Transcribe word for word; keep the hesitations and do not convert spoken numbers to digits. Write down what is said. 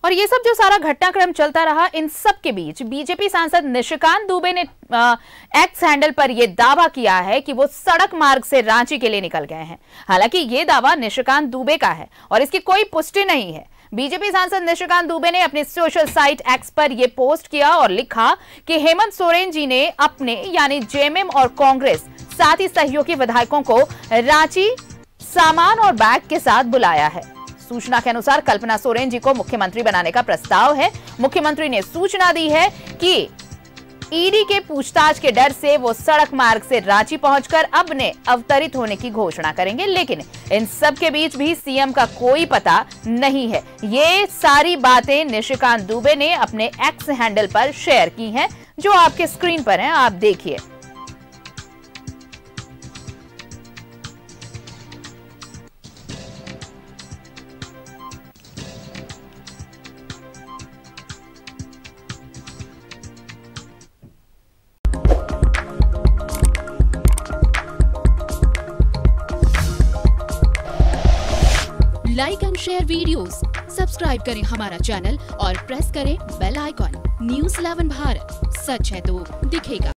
और ये सब जो सारा घटनाक्रम चलता रहा, इन सब के बीच बीजेपी सांसद निशिकांत दुबे ने एक्स हैंडल पर यह दावा किया है कि वो सड़क मार्ग से रांची के लिए निकल गए हैं। हालांकि ये दावा निशिकांत दुबे का है और इसकी कोई पुष्टि नहीं है। बीजेपी सांसद निशिकांत दुबे ने अपने सोशल साइट एक्स पर यह पोस्ट किया और लिखा कि हेमंत सोरेन जी ने अपने यानी जेएमएम और कांग्रेस साथ ही सहयोगी विधायकों को रांची सामान और बैग के साथ बुलाया है। सूचना के अनुसार कल्पना सोरेन जी को मुख्यमंत्री बनाने का प्रस्ताव है। मुख्यमंत्री ने सूचना दी है कि ईडी के पूछताछ के डर से वो सड़क मार्ग से रांची पहुंचकर अब ने अवतरित होने की घोषणा करेंगे, लेकिन इन सब के बीच भी सीएम का कोई पता नहीं है। ये सारी बातें निशिकांत दुबे ने अपने एक्स हैंडल पर शेयर की हैं, जो आपके स्क्रीन पर हैं, आप देखिए। Like and share videos, subscribe करें हमारा चैनल और प्रेस करें bell icon. News eleven Bharat, सच है तो दिखेगा।